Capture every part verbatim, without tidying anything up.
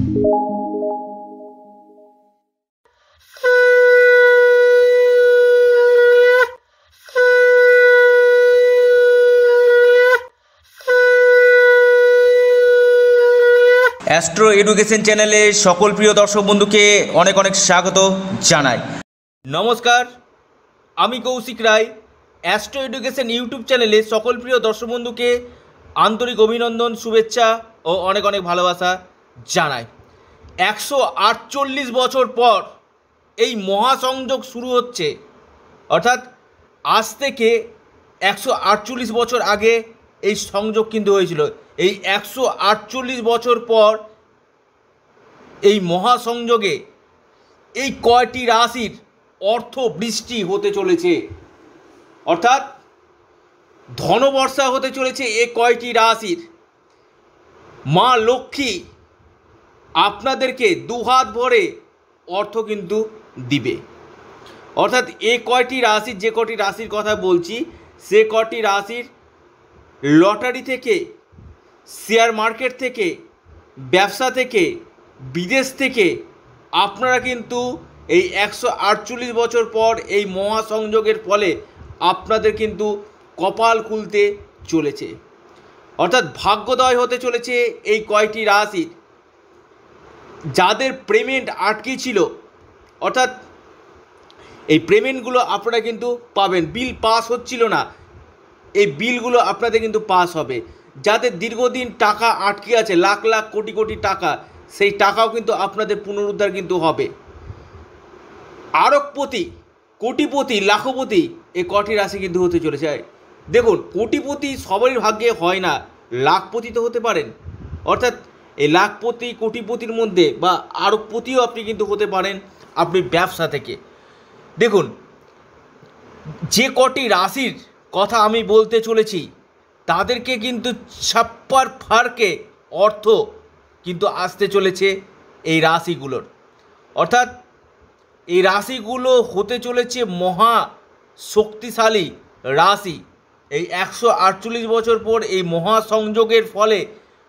Astro education চ্যানেলে সকল প্রিয় দর্শক বন্ধুকে অনেক অনেক স্বাগত জানাই। নমস্কার, আমি Kaushik Roy. Astro education YouTube চ্যানেলে সকল প্রিয় দর্শক বন্ধুকে আন্তরিক অভিনন্দন, শুভেচ্ছা ও অনেক অনেক ভালোবাসা জানাই। একশো আটচল্লিশ বছর পর এই মহাসংযোগ শুরু হচ্ছে, অর্থাৎ আজ থেকে একশো আটচল্লিশ বছর আগে এই সংযোগ কিন্তু হয়েছিল। এই একশো আটচল্লিশ বছর পর এই মহাসংযোগে এই কয়টি রাশির অর্থ বৃষ্টি হতে চলেছে, অর্থাৎ ধনবর্ষা হতে চলেছে এই কয়টি রাশির। মা লক্ষ্মী আপনাদেরকে দুহাত ভরে অর্থ কিন্তু দিবে। অর্থাৎ এই কয়টি রাশির, যে কটি রাশির কথা বলছি, সে কটি রাশির লটারি থেকে, শেয়ার মার্কেট থেকে, ব্যবসা থেকে, বিদেশ থেকে আপনারা কিন্তু এই একশো আটচল্লিশ বছর পর এই মহাসংযোগের ফলে আপনাদের কিন্তু কপাল খুলতে চলেছে, অর্থাৎ ভাগ্যোদয় হতে চলেছে এই কয়টি রাশির। যাদের পেমেন্ট আটকে ছিল, অর্থাৎ এই পেমেন্টগুলো আপনারা কিন্তু পাবেন। বিল পাস হচ্ছিল না, এই বিলগুলো আপনাদের কিন্তু পাস হবে। যাদের দীর্ঘদিন টাকা আটকে আছে, লাখ লাখ কোটি কোটি টাকা, সেই টাকাও কিন্তু আপনাদের পুনরুদ্ধার কিন্তু হবে। আরবপতি, কোটিপতি, লাখপতি এই কটি রাশি কিন্তু হতে চলেছে। দেখুন, কোটিপতি সবারই ভাগ্যে হয় না, লাখপতি তো হতে পারেন। অর্থাৎ এই লাখপতি কোটিপতির মধ্যে বা আরবপতিও আপনি কিন্তু হতে পারেন আপনি ব্যবসা থেকে। দেখুন, যে কটি রাশির কথা আমি বলতে চলেছি তাদেরকে কিন্তু ছাপ্পার ফারকে অর্থ কিন্তু আসতে চলেছে এই রাশিগুলোর। অর্থাৎ এই রাশিগুলো হতে চলেছে মহা শক্তিশালী রাশি। এই একশো আটচল্লিশ বছর পর এই মহাসংযোগের ফলে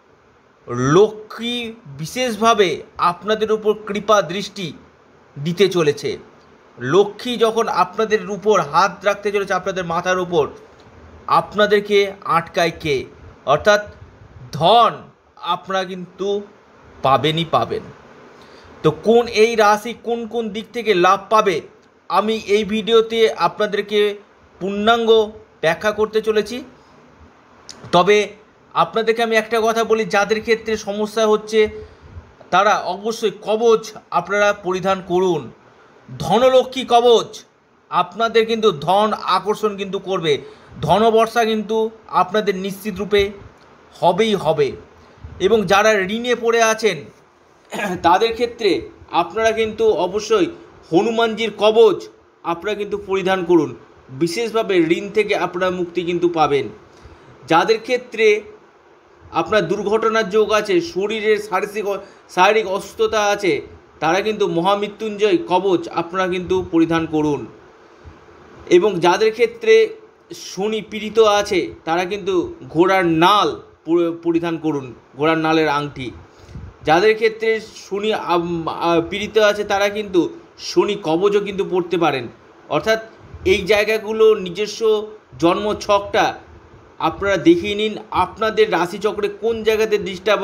লক্ষ্মী বিশেষভাবে আপনাদের উপর কৃপা দৃষ্টি দিতে চলেছে। লক্ষ্মী যখন আপনাদের উপর হাত রাখতে চলেছে, আপনাদের মাথার উপর, আপনাদেরকে আটকায় কে? অর্থাৎ ধন আপনারা কিন্তু পাবেনই পাবেন। তো কোন এই রাশি কোন কোন দিক থেকে লাভ পাবে আমি এই ভিডিওতে আপনাদেরকে পূর্ণাঙ্গ ব্যাখ্যা করতে চলেছি। তবে আপনাদেরকে আমি একটা কথা বলি, যাদের ক্ষেত্রে সমস্যা হচ্ছে তারা অবশ্যই কবচ আপনারা পরিধান করুন। ধনলক্ষ্মী কবচ আপনাদের কিন্তু ধন আকর্ষণ কিন্তু করবে, ধনবর্ষা কিন্তু আপনাদের নিশ্চিত রূপে হবেই হবে। এবং যারা ঋণে পড়ে আছেন তাদের ক্ষেত্রে আপনারা কিন্তু অবশ্যই হনুমানজির কবচ আপনারা কিন্তু পরিধান করুন, বিশেষভাবে ঋণ থেকে আপনারা মুক্তি কিন্তু পাবেন। যাদের ক্ষেত্রে আপনার দুর্ঘটনার যোগ আছে, শরীরের শারীরিক শারীরিক অসুস্থতা আছে, তারা কিন্তু মহামৃত্যুঞ্জয় কবচ আপনারা কিন্তু পরিধান করুন। এবং যাদের ক্ষেত্রে শনি পীড়িত আছে তারা কিন্তু ঘোড়ার নাল পরিধান করুন, ঘোড়ার নালের আংটি। যাদের ক্ষেত্রে শনি পীড়িত আছে তারা কিন্তু শনি কবচও কিন্তু পড়তে পারেন। অর্থাৎ এই জায়গাগুলো নিজস্ব জন্ম ছকটা আপনারা দেখিয়ে নিন, আপনাদের রাশিচক্রে কোন জায়গাতে ডিস্টার্ব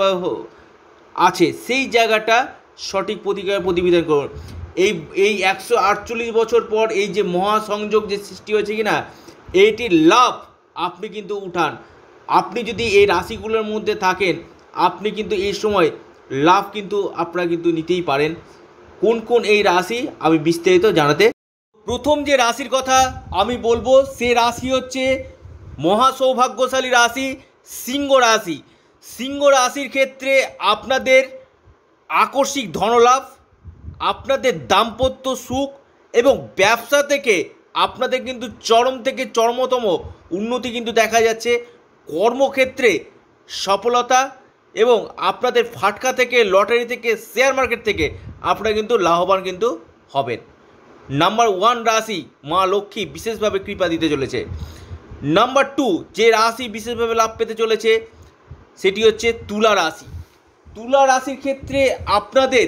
আছে সেই জায়গাটা সঠিক প্রতিকার প্রতিবিধান করুন। এই এই একশো আটচল্লিশ বছর পর এই যে মহাসংযোগ যে সৃষ্টি হয়েছে কিনা, এইটির লাভ আপনি কিন্তু উঠান। আপনি যদি এই রাশিগুলোর মধ্যে থাকেন আপনি কিন্তু এই সময় লাভ কিন্তু আপনারা কিন্তু নিতেই পারেন। কোন কোন এই রাশি আমি বিস্তারিত জানাতে, প্রথম যে রাশির কথা আমি বলবো সে রাশি হচ্ছে মহা সৌভাগ্যশালী রাশি সিংহ রাশি। সিংহ রাশির ক্ষেত্রে আপনাদের আকস্মিক ধনলাভ, আপনাদের দাম্পত্য সুখ এবং ব্যবসা থেকে আপনাদের কিন্তু চরম থেকে চরমতম উন্নতি কিন্তু দেখা যাচ্ছে। কর্মক্ষেত্রে সফলতা এবং আপনাদের ফাটকা থেকে, লটারি থেকে, শেয়ার মার্কেট থেকে আপনারা কিন্তু লাভবান কিন্তু হবেন। নাম্বার ওয়ান রাশি মা লক্ষ্মী বিশেষভাবে কৃপা দিতে চলেছে। নাম্বার টু যে রাশি বিশেষভাবে লাভ পেতে চলেছে সেটি হচ্ছে তুলা রাশি। তুলা রাশির ক্ষেত্রে আপনাদের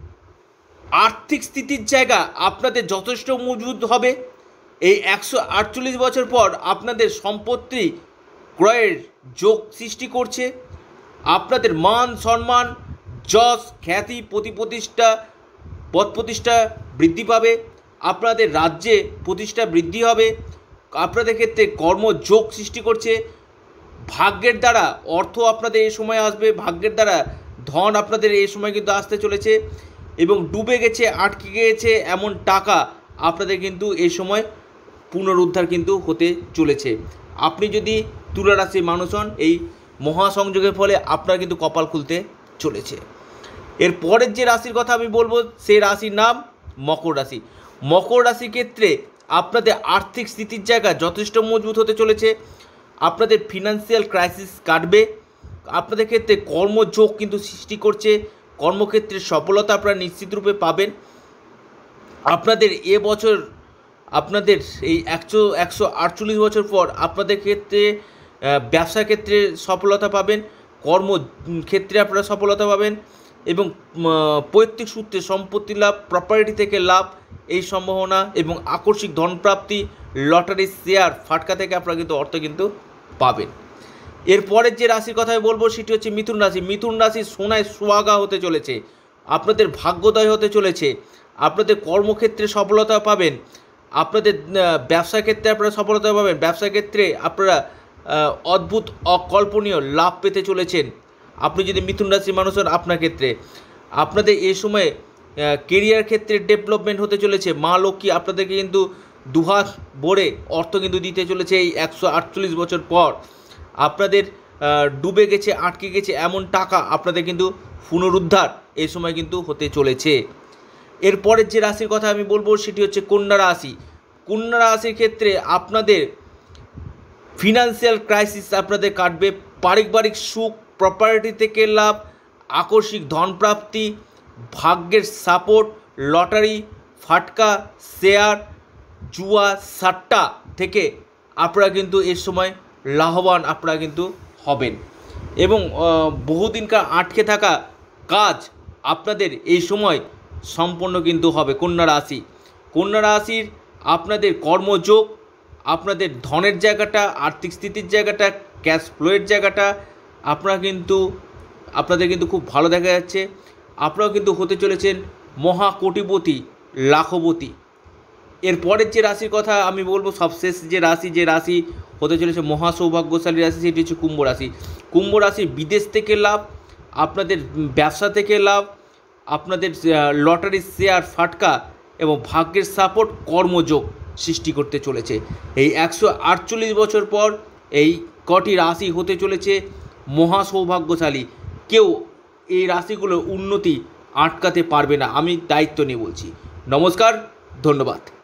আর্থিক স্থিতির জায়গা আপনাদের যথেষ্ট মজবুত হবে। এই একশো আটচল্লিশ বছর পর আপনাদের সম্পত্তি ক্রয়ের যোগ সৃষ্টি করছে। আপনাদের মান সম্মান, যশ, খ্যাতি, প্রতিপ্রতিষ্ঠা, পদ প্রতিষ্ঠা বৃদ্ধি পাবে। আপনাদের রাজ্যে প্রতিষ্ঠা বৃদ্ধি হবে। আপনাদের ক্ষেত্রে কর্মযোগ সৃষ্টি করছে। ভাগ্যের দ্বারা অর্থ আপনাদের এই সময় আসবে, ভাগ্যের দ্বারা ধন আপনাদের এই সময় কিন্তু আসতে চলেছে। এবং ডুবে গেছে, আটকে গিয়েছে এমন টাকা আপনাদের কিন্তু এই সময় পুনরুদ্ধার কিন্তু হতে চলেছে। আপনি যদি তুলা রাশির মানুষ হন, এই মহাসংযোগের ফলে আপনার কিন্তু কপাল খুলতে চলেছে। এর পরের যে রাশির কথা আমি বলবো, সেই রাশির নাম মকর রাশি। মকর রাশির ক্ষেত্রে আপনাদের আর্থিক স্থিতির জায়গা যথেষ্ট মজবুত হতে চলেছে। আপনাদের ফিনান্সিয়াল ক্রাইসিস কাটবে। আপনাদের ক্ষেত্রে কর্মযোগ কিন্তু সৃষ্টি করছে। কর্মক্ষেত্রে সফলতা আপনারা নিশ্চিত রূপে পাবেন। আপনাদের এ বছর আপনাদের এই একশো একশো আটচল্লিশ বছর পর আপনাদের ক্ষেত্রে ব্যবসা ক্ষেত্রে সফলতা পাবেন, কর্মক্ষেত্রে আপনারা সফলতা পাবেন এবং পৈতৃক সূত্রে সম্পত্তি লাভ, প্রপার্টি থেকে লাভ এই সম্ভাবনা এবং আকস্মিক ধনপ্রাপ্তি, লটারি, শেয়ার, ফাটকা থেকে আপনারা কিন্তু অর্থ কিন্তু পাবেন। এরপরের যে রাশির কথা আমি বলবো সেটি হচ্ছে মিথুন রাশি। মিথুন রাশি সোনায় সোহাগা হতে চলেছে। আপনাদের ভাগ্যোদয় হতে চলেছে। আপনাদের কর্মক্ষেত্রে সফলতা পাবেন। আপনাদের ব্যবসা ক্ষেত্রে আপনারা সফলতা পাবেন। ব্যবসা ক্ষেত্রে আপনারা অদ্ভুত অকল্পনীয় লাভ পেতে চলেছেন। আপনি যদি মিথুন রাশির মানুষ হন, আপনার ক্ষেত্রে আপনাদের এই সময়ে কেরিয়ার ক্ষেত্রে ডেভেলপমেন্ট হতে চলেছে। মা লক্ষ্মী আপনাদেরকে কিন্তু দুহাত ভরে অর্থ কিন্তু দিতে চলেছে এই একশো আটচল্লিশ বছর পর। আপনাদের ডুবে গেছে, আটকে গেছে এমন টাকা আপনাদের কিন্তু পুনরুদ্ধার এই সময় কিন্তু হতে চলেছে। এরপরের যে রাশির কথা আমি বলবো সেটি হচ্ছে কন্যা রাশি। কন্যা রাশির ক্ষেত্রে আপনাদের ফিনান্সিয়াল ক্রাইসিস আপনাদের কাটবে। পারিবারিক সুখ, প্রপার্টি থেকে লাভ, আকস্মিক ধনপ্রাপ্তি, ভাগ্যের সাপোর্ট, লটারি, ফাটকা, শেয়ার, জুয়া, সাট্টা থেকে আপনারা কিন্তু এর সময় লাভবান আপনারা কিন্তু হবেন এবং বহুদিনকার আটকে থাকা কাজ আপনাদের এই সময় সম্পন্ন কিন্তু হবে। কন্যা রাশি কন্যা রাশির আপনাদের কর্মযোগ, আপনাদের ধনের জায়গাটা, আর্থিক স্থিতির জায়গাটা, ক্যাশ ফ্লোয়ের জায়গাটা আপনারা কিন্তু আপনাদের কিন্তু খুব ভালো দেখা যাচ্ছে। আপনারাও কিন্তু হতে চলেছেন মহা কোটিপতি, লাখপতি। এরপরের যে রাশির কথা আমি বলবো, সবশেষ যে রাশি যে রাশি হতে চলেছে মহা সৌভাগ্যশালী রাশি, সেটি হচ্ছে কুম্ভ রাশি। কুম্ভ রাশি বিদেশ থেকে লাভ, আপনাদের ব্যবসা থেকে লাভ, আপনাদের লটারি, শেয়ার, ফাটকা এবং ভাগ্যের সাপোর্ট, কর্মযোগ সৃষ্টি করতে চলেছে। এই একশো আটচল্লিশ বছর পর এই কটি রাশি হতে চলেছে মহা সৌভাগ্যশালী। কেউ এই রাশিগুলোর উন্নতি আটকাতে পারবে না, আমি দায়িত্ব নিয়ে বলছি। নমস্কার, ধন্যবাদ।